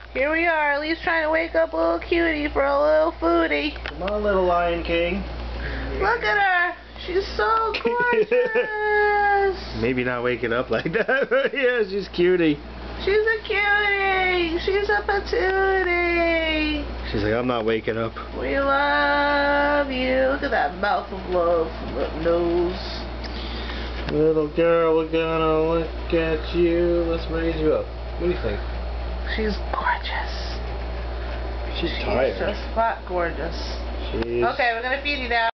Here we are, Elise trying to wake up little cutie for a little foodie. Come on, little Lion King. Look at her. She's so gorgeous. Maybe not waking up like that. Yeah, she's cutie. She's a cutie. She's a patootie. She's like, I'm not waking up. We love you. Look at that mouth of love, nose. Little girl, we're gonna look at you. Let's raise you up. What do you think? She's gorgeous. She's tired. She's just flat gorgeous. She's... Okay, we're gonna feed you now.